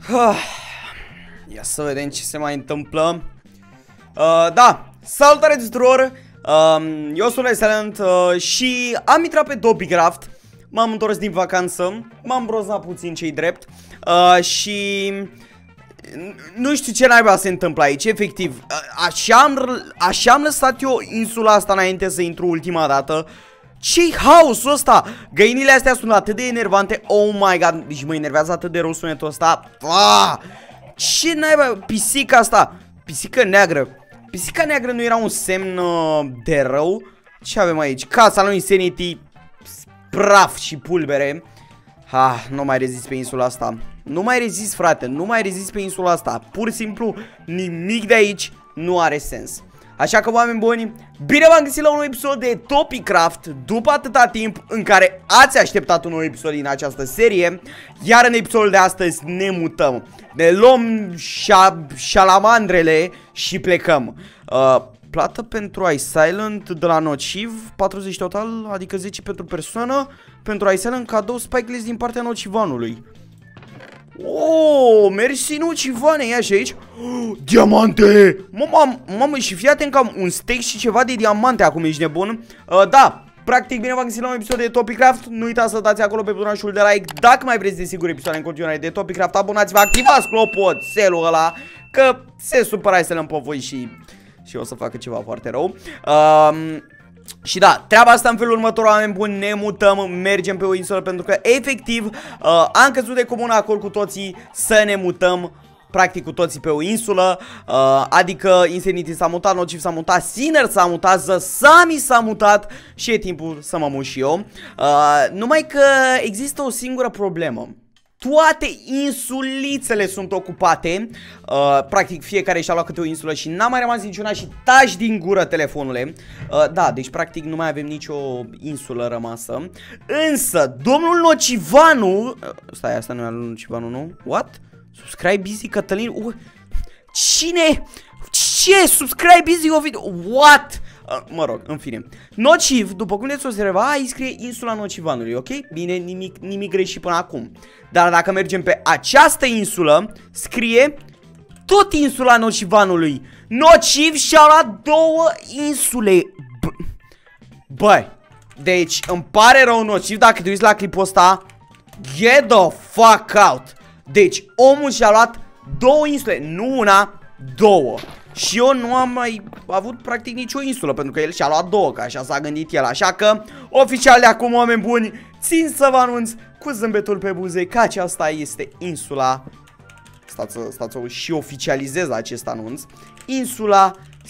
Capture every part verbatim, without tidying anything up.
Ia să vedem ce se mai întâmplă. uh, Da, salutare tuturor. uh, Eu sunt Excelent uh, și am intrat pe TopiCraft. M-am întors din vacanță, m-am brozat puțin ce-i drept uh, și nu știu ce naiba se întâmplă aici, efectiv. Așa am, așa am lăsat eu insula asta înainte să intru ultima dată. Ce-i haosul ăsta? Găinile astea sunt atât de enervante. Oh my god, deci mă enervează atât de rău sunetul ăsta. Ah! Ce naiba, pisica asta, pisică neagră. Pisica neagră nu era un semn uh, de rău? Ce avem aici? Casa lui Insanity, praf și pulbere. Ah, nu mai rezist pe insula asta. Nu mai rezist, frate, nu mai rezist pe insula asta. Pur și simplu, nimic de aici nu are sens. Așa că, oameni buni, bine v-am găsit la un nou episod de TopiCraft. După atâta timp în care ați așteptat un nou episod din această serie. Iar în episodul de astăzi ne mutăm. Ne luăm șalamandrele și plecăm. uh, Plată pentru iSilent de la Nociv, patruzeci total, adică zece pentru persoană. Pentru iSilent cadou spikeless din partea Nocivanului. Oh, mersi Nocivane, ia și aici. Oh, diamante! Mamă, mamă, și fii atent că am un steak și ceva de diamante acum, ești nebun? Uh, da, practic bine v-am găsit la un episod de TopiCraft. Nu uitați să dați acolo pe butonașul de like dacă mai vreți desigur episoade în continuare de TopiCraft. Abonați-vă, activați clopoțelul ăla, că se supăra să le-am pe voi și... și o să facă ceva foarte rău. uh, Și da, treaba asta în felul următor, oameni buni, ne mutăm, mergem pe o insulă pentru că efectiv uh, am căzut de comun acord cu toții să ne mutăm practic cu toții pe o insulă. uh, Adică Insanity s-a mutat, Nociv s-a mutat, Sinner s-a mutat, Zăsami s-a mutat și e timpul să mă mut și eu. uh, Numai că există o singură problemă. Toate insulițele sunt ocupate. uh, Practic fiecare și-a luat câte o insulă și n-a mai rămas niciuna și taci din gură, telefonule. uh, Da, deci practic nu mai avem nicio insulă rămasă. Însă, domnul Nocivanu uh, Stai, asta nu e al lui Nocivanu, nu? What? Subscribe busy Cătălin. uh, Cine? Ce? Subscribe busy o video? What? Uh, mă rog, în fine. Nociv, după cum ne-ți observa, aici scrie insula Nocivanului, ok? Bine, nimic, nimic greșit până acum. Dar dacă mergem pe această insulă, scrie tot insula Nocivanului. Nociv și-a luat două insule. Băi, deci îmi pare rău, Nociv, dacă te uiți la clipul ăsta. Get the fuck out. Deci omul și-a luat două insule, nu una, două. Și eu nu am mai avut practic nicio insulă, pentru că el și-a luat două, că așa s-a gândit el. Așa că, oficial de acum, oameni buni, țin să vă anunț cu zâmbetul pe buze că aceasta este insula. Stați, stați și oficializez acest anunț. Insula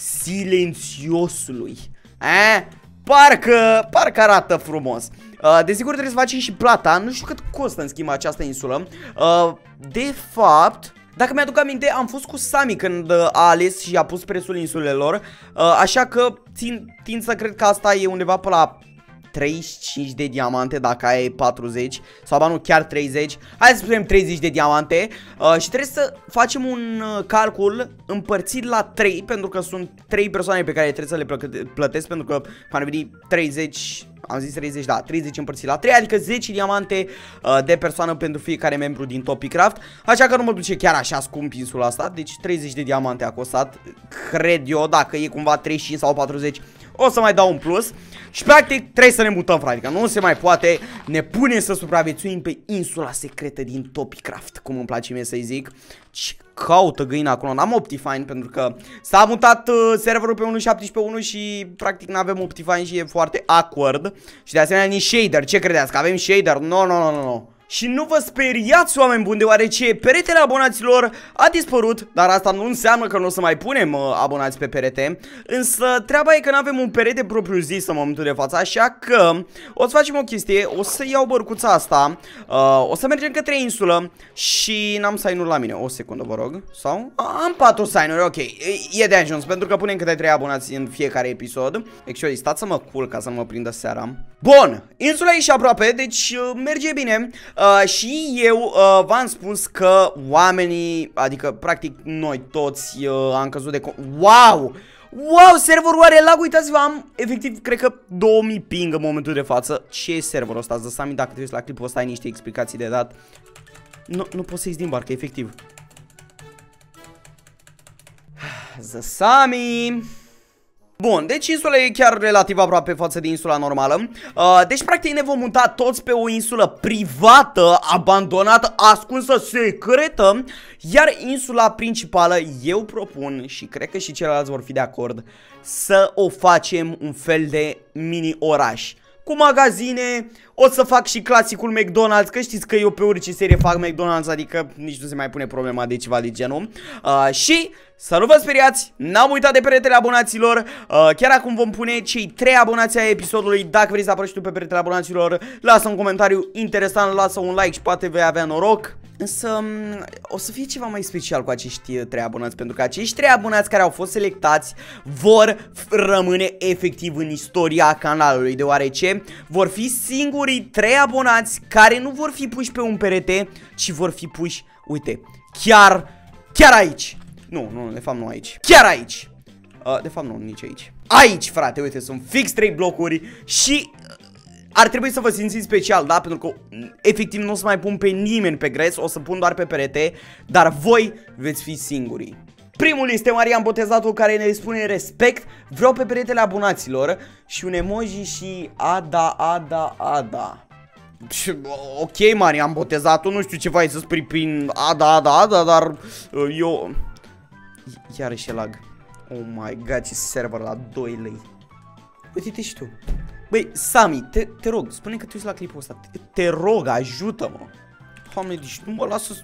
Silențiosului. Eh? Parcă, parcă arată frumos. uh, Desigur trebuie să facem și plata. Nu știu cât costă în schimb această insulă. uh, De fapt, dacă mi-aduc aminte, am fost cu Sami când uh, a ales și a pus prețul insulelor. uh, Așa că țin, tind să cred că asta e undeva pe la treizeci și cinci de diamante, dacă aia e patruzeci. Sau ba nu, chiar treizeci. Hai să spunem treizeci de diamante. uh, Și trebuie să facem un uh, calcul împărțit la trei, pentru că sunt trei persoane pe care trebuie să le plătesc. Pentru că ar veni treizeci. Am zis treizeci, da, treizeci împărțit la trei, adică zece diamante uh, de persoană pentru fiecare membru din TopiCraft. Așa că nu mă duce chiar așa scump insula asta. Deci treizeci de diamante a costat, cred eu. Dacă e cumva treizeci și cinci sau patruzeci, o să mai dau un plus. Și practic trebuie să ne mutăm, frate, că nu se mai poate. Ne punem să supraviețuim pe insula secretă din TopiCraft, cum îmi place mie să-i zic. Ce caută găina acolo? N-am Optifine pentru că s-a mutat uh, serverul pe unu punct șaptesprezece punct unu și practic n-avem Optifine și e foarte awkward. Și de asemenea nici shader. Ce credeți? Că avem shader? No, no, no, no, no. Și nu vă speriați, oameni buni, deoarece peretele abonaților a dispărut. Dar asta nu înseamnă că nu o să mai punem uh, abonați pe perete. Însă treaba e că nu avem un perete propriu zis în momentul de față. Așa că o să facem o chestie. O să iau bărcuța asta, uh, o să mergem către insulă. Și n-am sign-uri la mine. O secundă, vă rog. Sau? Am patru sign-uri, ok. E de ajuns, pentru că punem câte trei abonați în fiecare episod. Actually, stați să mă culc ca să nu mă prindă seara. Bun, insula e și aproape, deci uh, merge bine. Uh, și eu uh, v-am spus că oamenii, adică practic noi toți uh, am căzut de... Wow! Wow, serverul are lag, uitați-vă, am efectiv, cred că două mii ping în momentul de față. Ce e serverul ăsta? Zăsami, dacă te uiți la clipul ăsta ai niște explicații de dat. Nu, nu pot să ies din barcă, efectiv. Zăsami. Bun, deci insula e chiar relativ aproape față de insula normală. uh, Deci practic ne vom muta toți pe o insulă privată, abandonată, ascunsă, secretă. Iar insula principală eu propun, și cred că și ceilalți vor fi de acord, să o facem un fel de mini oraș cu magazine. O să fac și clasicul McDonald's, că știți că eu pe orice serie fac McDonald's, adică nici nu se mai pune problema de ceva de genul. uh, Și să nu vă speriați, n-am uitat de peretele abonaților. uh, Chiar acum vom pune cei trei abonații ai episodului. Dacă vrei să apărești tu pe peretele abonaților, lasă un comentariu interesant, lasă un like și poate vei avea noroc. Însă o să fie ceva mai special cu acești trei abonați, pentru că acești trei abonați care au fost selectați vor rămâne efectiv în istoria canalului, deoarece vor fi singurii trei abonați care nu vor fi puși pe un perete, ci vor fi puși, uite, chiar, chiar aici. Nu, nu, de fapt nu aici, chiar aici. uh, De fapt nu, nici aici. Aici, frate, uite, sunt fix trei blocuri și ar trebui să vă simțiți special, da? Pentru că efectiv nu o să mai pun pe nimeni pe gres, o să pun doar pe perete, dar voi veți fi singurii. Primul este Marian Botezatul, care ne spune respect, vreau pe peretele abonaților și un emoji și ada, ada, ada. Ok, Marian Botezatul, nu știu ce vrei să spui prin ada, ada, ada, dar eu... Iarăși e lag. Oh my god, ce server la doi lei. Uite-te și tu. Băi, Sami, te, te rog, spune că tu ești la clipul ăsta. Te, te rog, ajută-mă. Doamne, deci nu mă lasă.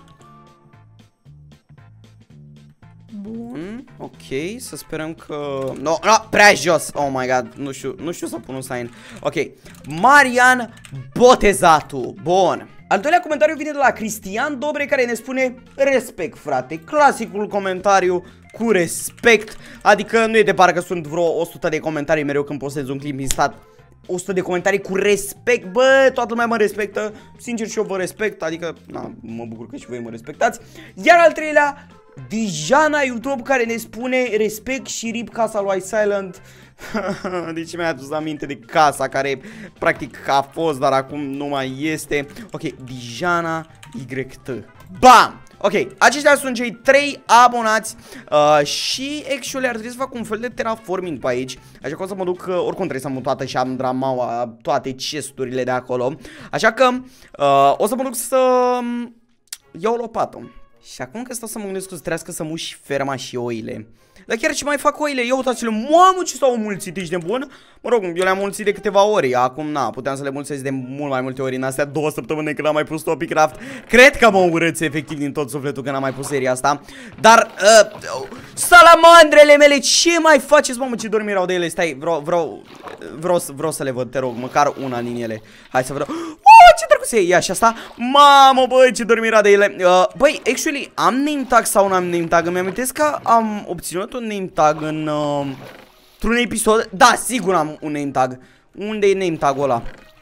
Bun, ok, să sperăm că... No, no, prea jos. Oh my god, nu știu, nu știu să pun un sign. Ok, Marian Botezatu. Bun. Al doilea comentariu vine de la Cristian Dobre, care ne spune respect, frate. Clasicul comentariu cu respect. Adică nu e de parcă sunt vreo o sută de comentarii mereu când postez un clip instat. o sută de comentarii cu respect. Bă, toată lumea mă respectă. Sincer, și eu vă respect. Adică, na, mă bucur că și voi mă respectați. Iar al treilea, Dijana YouTube, care ne spune respect și rip casa lui Silent. Deci mi-a adus aminte de casa care practic a fost, dar acum nu mai este. Ok, Dijana Y T. Bam! Ok, aceștia sunt cei trei abonați. uh, Și actually ar trebui să fac un fel de terraforming pe aici. Așa că o să mă duc, uh, oricum trebuie să mă toată și am dramaua, toate chesturile de acolo. Așa că uh, o să mă duc să iau o lopată. Și acum că stau să mă gândesc că să trească să muși ferma și oile. Dar chiar ce mai fac oile? Eu uitați-le, mamă, ce s-au mulțit, ești de bun? Mă rog, eu le-am mulțit de câteva ori. Acum, na, puteam să le mulțesc de mult mai multe ori în astea două săptămâni când am mai pus Topicraft. Cred că mă urâți efectiv din tot sufletul când am mai pus seria asta. Dar, uh, salamandrele mele, ce mai faceți, mamă, ce dormi erau de ele? Stai, vreau, vreau, vreau, vreau să le văd, te rog, măcar una din ele. Hai să vreau. Oh, ce drăguț e, ia și asta. Mamă, băi, ce dormi era de ele. uh, Băi, actually, am name tag sau n-am name tag? Îmi amintesc că am obținut un name tag în uh, într-un episod. Da, sigur am un name tag. Unde e name tag-ul ăla?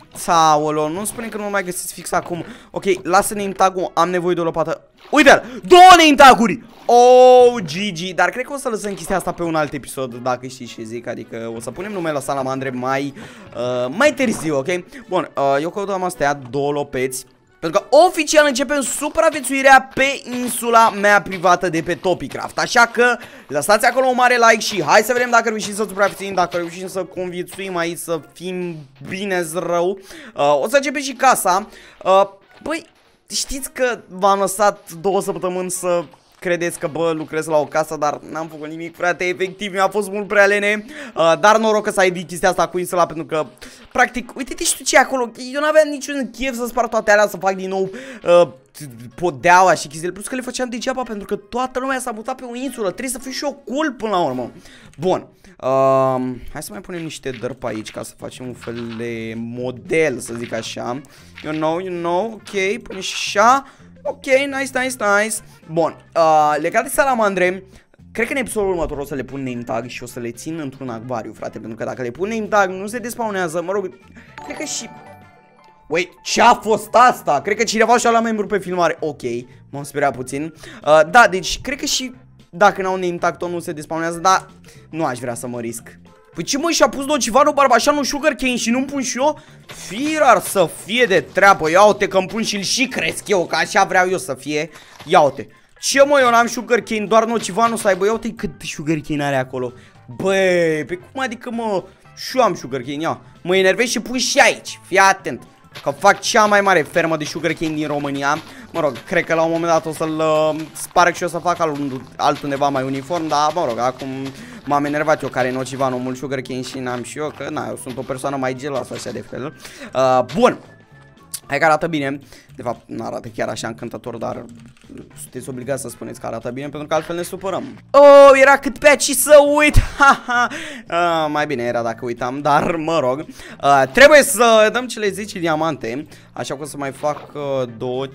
Saolo, nu spune că nu mai găsiți fix acum. Ok, lasă name tag-ul, am nevoie de o lopată. Uite-l, două name tag-uri. Oh, G G. Dar cred că o să lăsăm chestia asta pe un alt episod, dacă știi ce zic. Adică o să punem numele la salamandre mai uh, mai târziu, ok? Bun, uh, eu căutam astea, două lopeți. Pentru că oficial începem supraviețuirea pe insula mea privată de pe Topicraft. Așa că lăsați acolo un mare like și hai să vedem dacă reușim să supraviețuim, dacă reușim să conviețuim aici, să fim bine rău. uh, O să începem și casa. uh, Băi, știți că v-am lăsat două săptămâni să credeți că, bă, lucrez la o casă, dar n-am făcut nimic, frate, efectiv mi-a fost mult prea lene. uh, Dar noroc că s-a edit chestia asta cu insula, pentru că, practic, uite-te și tu ce acolo. Eu n-aveam niciun chef să spar toate alea, să fac din nou uh, podeaua și chestiile. Plus că le făceam degeaba, pentru că toată lumea s-a mutat pe o insulă. Trebuie să fiu și eu cool până la urmă. Bun, uh, hai să mai punem niște dări pe aici, ca să facem un fel de model, să zic așa. You know, you know, ok, pune și așa. Ok, nice, nice, nice. Bun, uh, legat de salamandre, cred că în episodul următor o să le pun name tag și o să le țin într-un acvariu, frate. Pentru că dacă le pun name tag, nu se despawnează. Mă rog, cred că și... Wait, ce-a fost asta? Cred că cineva și-a luat membru pe filmare. Ok, m-am speriat puțin. uh, Da, deci cred că și dacă n-au name tag tot nu se despawnează. Dar nu aș vrea să mă risc. Păi ce mă, și-a pus Nocivano Barbașanu Sugarcane și nu-mi pun și eu? Firar să fie de treabă. Ia-o-te că-mi pun și-l și cresc eu, că așa vreau eu să fie. Ia-o-te. Ce mă, eu n-am Sugarcane, doar Nocivano să aibă. Ia-o-te cât Sugarcane are acolo. Băi, pe cum adică mă, și eu am Sugarcane, ia. Mă enervez și pun și aici, fii atent. Că fac cea mai mare fermă de Sugarcane din România. Mă rog, cred că la un moment dat o să-l uh, sparg și o să fac altundeva mai uniform. Dar mă rog, acum m-am enervat eu care Nocivano mult Sugarcane și n-am și eu. Că na, eu sunt o persoană mai geloasă așa de fel. uh, Bun. Hai că arată bine. De fapt, nu arată chiar așa încântător, dar sunteți obligați să spuneți că arată bine, pentru că altfel ne supărăm. Oh, era cât pe aici să uit. uh, Mai bine era dacă uitam, dar mă rog. uh, Trebuie să dăm cele zece diamante. Așa că o să mai fac uh, două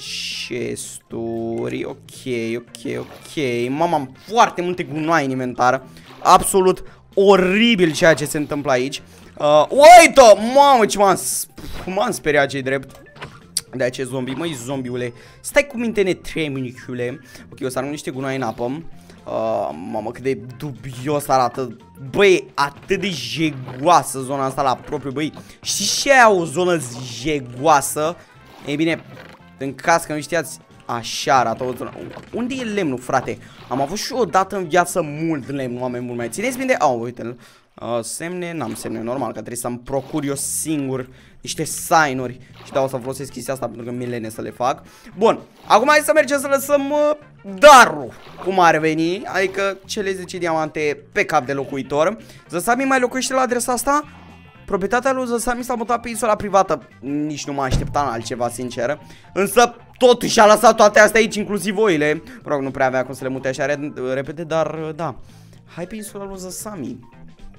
chesturi. Ok, ok, ok. Mama, am foarte multe gunoaie în inventar. Absolut oribil ceea ce se întâmplă aici. uh, Uite, mamă, ce m-am speriat, ce-i drept. De aceea zombie, măi zombiule, stai cu minte netremunicule. Ok, o să arunc niște gunoaie în apă. uh, Mamă, cât de dubios arată. Băi, atât de jegoasă zona asta la propriu, băi. Știi ce e o zonă jegoasă? Ei bine, în caz că nu știați, așa arată o zonă. Unde e lemnul, frate? Am avut și odată în viață mult lemn, oameni mult mai. Țineți bine? Oh, uite-l. Uh, semne, n-am semne, normal, că trebuie să-mi procur eu singur niște sign-uri. Și da, o să folosesc chestia asta pentru că milene să le fac. Bun, acum hai să mergem să lăsăm uh, darul, cum ar veni. Adică cele zece diamante pe cap de locuitor. Zăsami mai locuiește la adresa asta? Proprietatea lui Zăsami s-a mutat pe insula privată. Nici nu mă așteptam la altceva, sincer. Însă totuși a lăsat toate astea aici, inclusiv oile. Mă rog, nu prea avea cum să le mute așa repede, dar da. Hai pe insula lui Zăsami.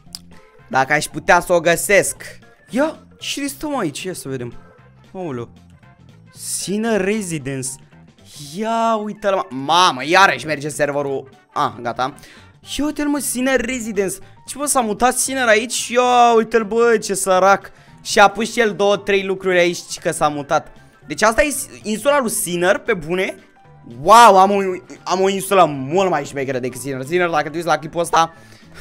Dacă aș putea să o găsesc. Ia, ce stăm aici? Ia să vedem. Aoleu. Sinner Residence. Ia, uite-l, mă. Mamă, iarăși merge serverul. Ah, gata. Ia, uite-l, mă, Sinner Residence. Ce, bă, s-a mutat Sinner aici? Ia, uite-l, bă, ce sărac. Și a pus și el două, trei lucruri aici că s-a mutat. Deci asta e insula lui Sinner, pe bune. Wow, am o, am o insulă mult mai șmecheră decât Sinner. Sinner, dacă te uiți la clipul ăsta,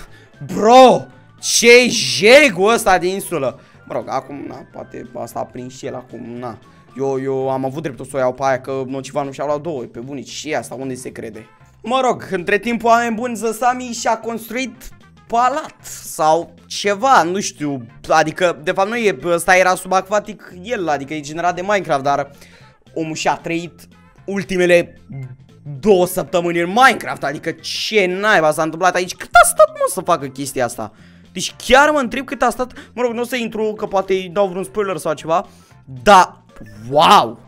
bro, ce jegul ăsta de insulă. Mă rog, acum, na, poate asta a prins și el acum, na. Eu, eu am avut dreptul să o iau pe aia, că Nocivano și-au luat două, pe bunici. Și asta, unde se crede? Mă rog, între timp, oameni buni, Zăsami și-a construit palat sau ceva, nu știu. Adică, de fapt, nu e, ăsta era subacvatic el, adică e generat de Minecraft, dar omul și-a trăit ultimele două săptămâni în Minecraft. Adică ce naiba s-a întâmplat aici? Cât a stat, mă, să facă chestia asta? Deci chiar mă întreb cât a stat. Mă rog, nu o să intru, că poate îi dau vreun spoiler sau ceva. Da, wow.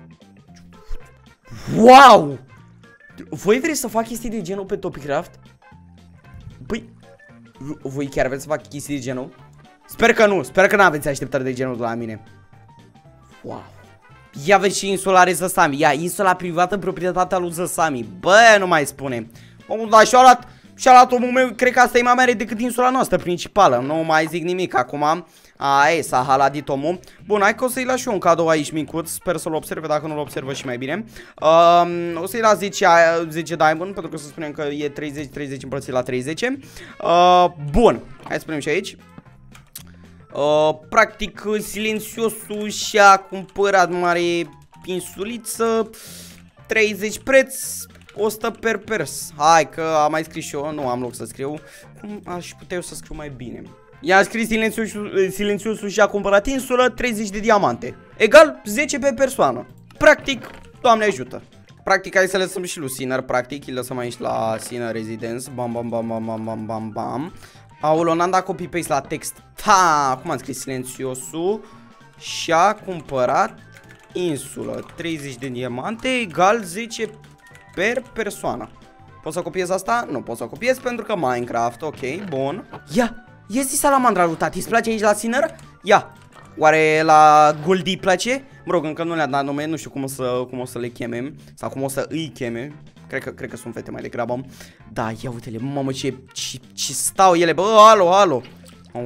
Wow. Voi vreți să fac chestii de genul pe Topicraft? Păi, voi chiar vreți să fac chestii de genul? Sper că nu, sper că nu aveți așteptări de genul de la mine. Wow. Ia vezi și insula Zăsami. Ia, insula privată în proprietatea lui Zăsami. Bă, nu mai spune. Omul, dar și-a luat, și-a luat omul meu. Cred că asta e mai mare decât insula noastră principală. Nu mai zic nimic acum. Aie, s-a haladit omul. Bun, hai că o să-i las și eu un cadou aici micuț. Sper să-l observe, dacă nu-l observă și mai bine. um, O să-i las zece diamond, pentru că să spunem că e treizeci treizeci împărțit la treizeci. uh, Bun, hai să spunem și aici. Uh, practic, silențiosul și-a cumpărat mare insuliță. Treizeci preț, o sută per pers. Hai că am mai scris și eu, nu am loc să scriu. Cum aș putea eu să scriu mai bine? I-a scris silențiosul, silențiosul și-a cumpărat insulă, treizeci de diamante. Egal zece pe persoană. Practic, Doamne ajută. Practic, hai să lăsăm și lui Sinner, practic, îl lăsăm aici la Sinner Residence. Bam, bam, bam, bam, bam, bam, bam, bam. Aolo, n-am dat copy-paste la text. Ta, cum am scris? Silențiosul și-a cumpărat insulă, treizeci de diamante, egal zece per persoană. Pot să copiez asta? Nu pot să copiez pentru că Minecraft, ok, bun. Ia, ia zi salamandra lui tati, îți place aici la Sinner? Ia, oare la Goldie îi place? Mă rog, încă nu le-a dat nume, nu știu cum o să, cum o să le cheme sau cum o să îi cheme. Cred că, cred că sunt fete mai degrabă. Da, ia uite-le, mamă, ce, ce, ce stau ele, bă, alo, alo. Aoleu.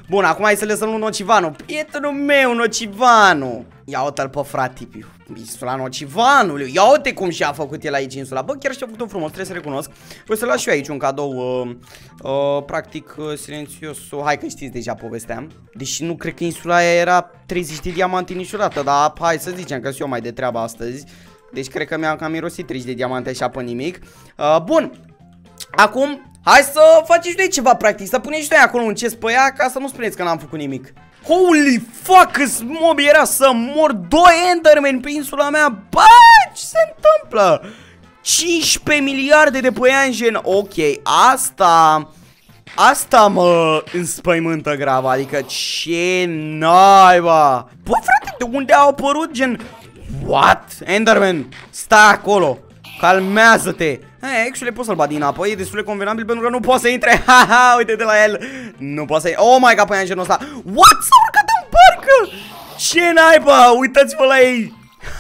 Bun, acum hai să lăsăm lui Nocivanu. Prietenul meu, Nocivanu. Ia uite-l pe fratipiu. Insula Nocivanului. Ia uite cum și-a făcut el aici insula. Bă, chiar și-a făcut-o frumos, trebuie să recunosc. Voi să las și eu aici un cadou uh, uh, practic uh, silențios. Hai că știți deja povestea. Deși nu cred că insula aia era treizeci de diamanti niciodată. Dar hai să zicem că sunt eu mai de treabă astăzi. Deci cred că mi-am cam mirosit treizeci de diamante așa pe nimic. uh, Bun. Acum, hai să faceți noi ceva practic. Să puneți noi acolo un chest pe ea, ca să nu spuneți că n-am făcut nimic. Holy fuck, câți mobi era să mor. Doi endermen pe insula mea. Bă, ce se întâmplă? cincisprezece miliarde de păianjen. Ok, asta Asta mă înspăimântă grav. Adică ce naiba. Bă, frate, de unde au apărut gen... What? Enderman, stai acolo. Calmează-te. Hai, actually poți să-l bat din apă. E destul de convenabil pentru că nu poate să intre. Haha, uite de la el. Nu poate să... Oh my god, pe angenul ăsta. What? S-a urcat în barcă. Ce naiba? Uitați-vă la ei.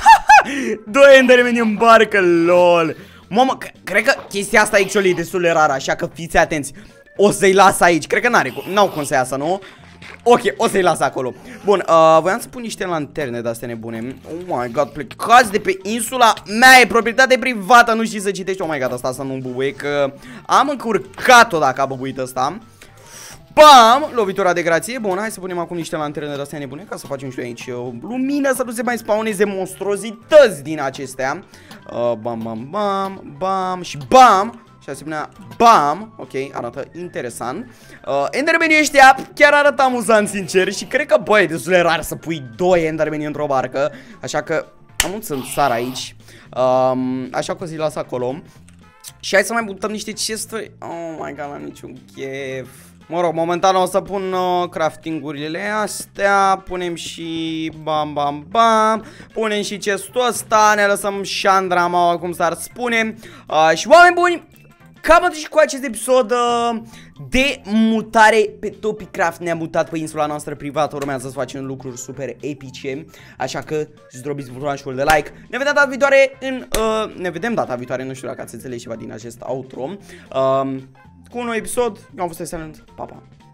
Doi endermeni în barcă, lol. Mamă, cred că chestia asta actually e destul de rară, așa că fiți atenți. O să-i las aici. Cred că n-are, n-au cum să iasă, nu? Ok, o să-i las acolo. Bun, uh, voiam să pun niște lanterne de-astea nebune. Oh my god, plecați de pe insula mea. E proprietate privată, nu știi să citești. Oh my god, asta să nu bubuie, că am încurcat-o dacă a bubuit ăsta. Bam, lovitura de grație. Bun, hai să punem acum niște lanterne de-astea nebune, ca să facem și aici uh, lumină, să nu se mai spawneze monstruozități din acestea. uh, Bam, bam, bam, bam și bam. Și asemenea, bam, ok, arată interesant. uh, Endermenii ăștia chiar arată amuzant, sincer. Și cred că, băi, e destul de rar să pui doi endermeni într-o barcă. Așa că am să sar aici. um, Așa că o să-i las acolo. Și hai să mai mutăm niște chesturi. Oh my god, n-am niciun chef. Mă rog, momentan o să pun uh, crafting-urile astea. Punem și bam, bam, bam. Punem și chestul ăsta. Ne lăsăm șandrama, cum s-ar spune. uh, Și oameni buni, cam atât și cu acest episod uh, de mutare pe Topicraft. Ne-am mutat pe insula noastră privată. Urmează să facem lucruri super epice. Așa că zdrobiți butonul de like. Ne vedem data viitoare în uh, Ne vedem data viitoare, nu știu dacă ați înțeles ceva din acest outro, uh, cu un nou episod. Eu am fost Excelent, pa, pa.